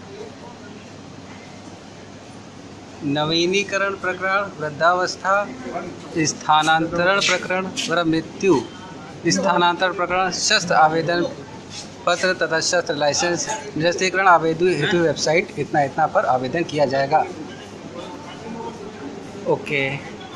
नवीनीकरण प्रकरण, वृद्धावस्था, स्थानांतरण प्रकरण व मृत्यु स्थानांतरण प्रकरण, शस्त्र आवेदन पत्र तथा शस्त्र लाइसेंस निरस्तीकरण आवेदन हेतु वेबसाइट इतना पर आवेदन किया जाएगा। ओके।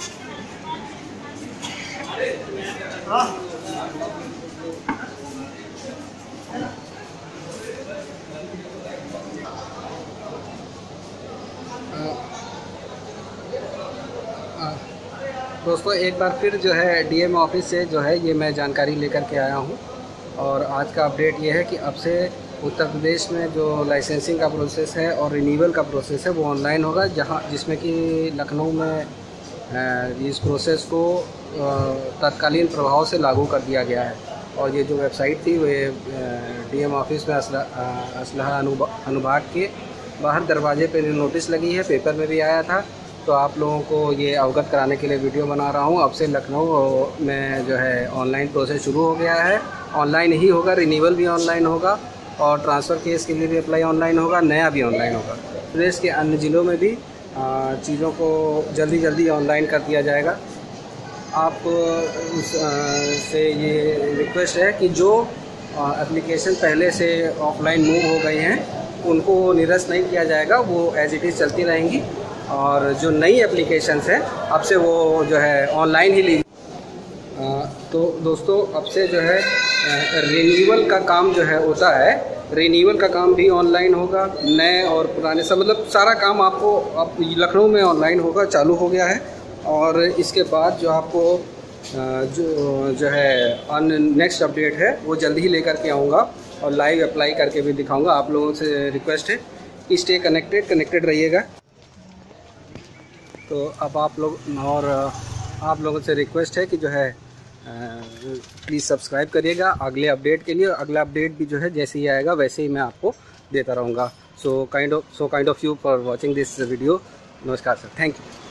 दोस्तों एक बार फिर जो है डीएम ऑफिस से जो है ये मैं जानकारी लेकर के आया हूँ और आज का अपडेट ये है कि अब से उत्तर प्रदेश में जो लाइसेंसिंग का प्रोसेस है और रिन्यूअल का प्रोसेस है वो ऑनलाइन होगा, जिसमें कि लखनऊ में इस प्रोसेस को तत्कालीन प्रभाव से लागू कर दिया गया है। और ये जो वेबसाइट थी वो डीएम ऑफिस में असलहा अनुभाग के बाहर दरवाजे पे नोटिस लगी है, पेपर में भी आया था। तो आप लोगों को ये अवगत कराने के लिए वीडियो बना रहा हूँ। अब से लखनऊ में जो है ऑनलाइन प्रोसेस शुरू हो गया है, ऑनलाइन ही होगा, रिन्यूअल भी ऑनलाइन होगा और ट्रांसफ़र केस के लिए भी अप्लाई ऑनलाइन होगा, नया भी ऑनलाइन होगा। प्रदेश के अन्य ज़िलों में भी चीज़ों को जल्दी ऑनलाइन कर दिया जाएगा। आप से ये रिक्वेस्ट है कि जो एप्लीकेशन पहले से ऑफलाइन मूव हो गए हैं उनको निरस्त नहीं किया जाएगा, वो एज इट इज़ चलती रहेंगी। और जो नई एप्लीकेशंस हैं अब से वो जो है ऑनलाइन ही ली। तो दोस्तों अब से जो है रिन्यूअल का काम जो है होता है, रिन्यूअल का काम भी ऑनलाइन होगा, नए और पुराने सब मतलब सारा काम आपको अब लखनऊ में ऑनलाइन होगा, चालू हो गया है। और इसके बाद जो आपको जो है नेक्स्ट अपडेट है वो जल्दी ही लेकर के आऊँगा और लाइव अप्लाई करके भी दिखाऊँगा। आप लोगों से रिक्वेस्ट है कि स्टे कनेक्टेड रहिएगा। तो अब आप लोगों से रिक्वेस्ट है कि जो है प्लीज़ सब्सक्राइब करिएगा अगले अपडेट के लिए। अगला अपडेट भी जो है जैसे ही आएगा वैसे ही मैं आपको देता रहूँगा। So kind of you for watching this video. नमस्कार सर, थैंक यू।